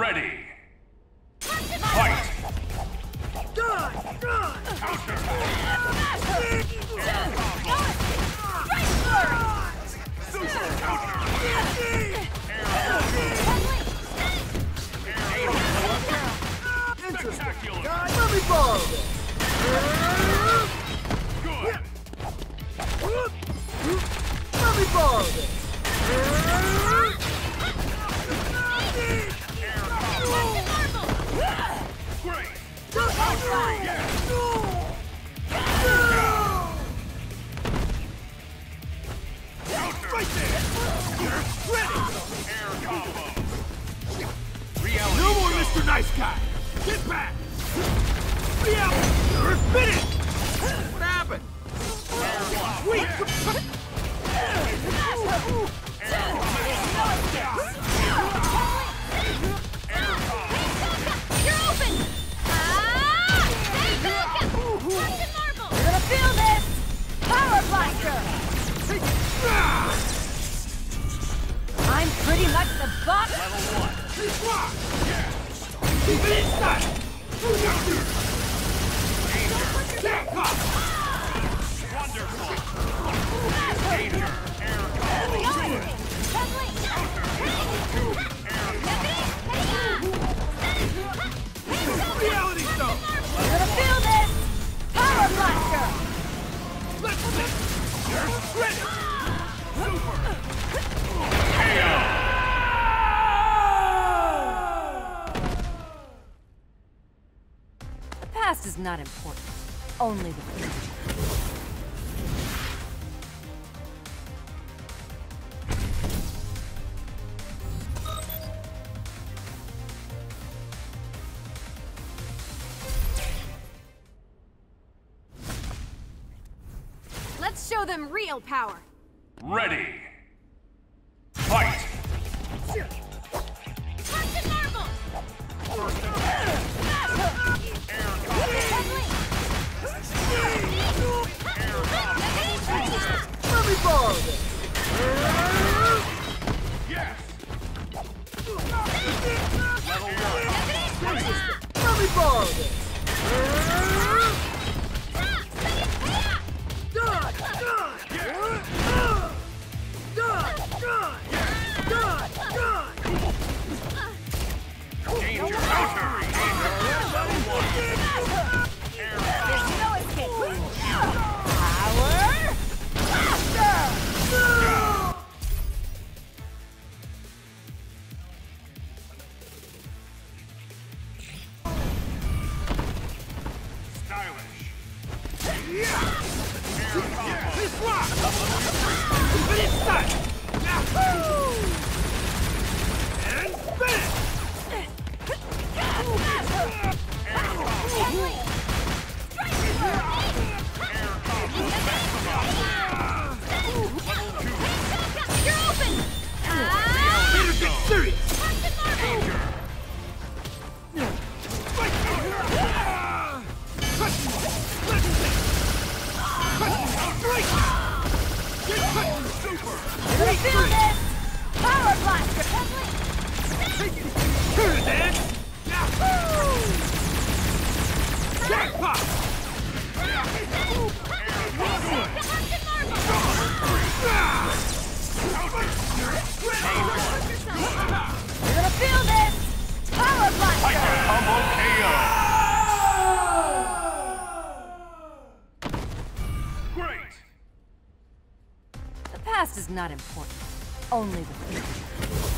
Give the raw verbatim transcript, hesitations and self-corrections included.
Ready. Fight. Done! Done! Counter. Super counter. Spectacular. Guys, let me borrow this! Good. Let me borrow this! Great. Counter! Yes. Counter. Right there! You're ready! Air combo. No Reality more show. Mister Nice Guy! Get back! Reality! You're finished! What happened? Air combo. Wait! Yes. You're open! Ah! You're gonna feel this! Power Blaster! I'm pretty much the boss! Level one. Keep it inside! Wonderful. Danger. Air combo. Reality Stone! You're gonna feel this! Power Blaster! Let's flip! You're ready! K O. The past is not important. Only the future. Let's show them real power. Ready. Fight. Captain Marvel! First attack. Air combo. Air combo. Let me borrow this! Yes. Level one. Let me borrow this! Done! Done! Done! Done! Done! Done! Danger. Counter. Danger. Level one. Air There's combo. no escape. Power Blaster! Stylish. Yeah! Air combo. This rock! Keep it inside! Yahoo! And finish! You're open! Ah! Better get serious! Captain Marvel! Danger. Fight! Cut! Let's hit! Cut! Strike! Get cut! Super! You're gonna feel this! Power Blaster! Take it! Turn it, Dan! Yahoo! Jackpot! Captain Marvel! You're gonna feel this! Power Blaster! Hyper combo K O. Great. The past is not important. Only the future.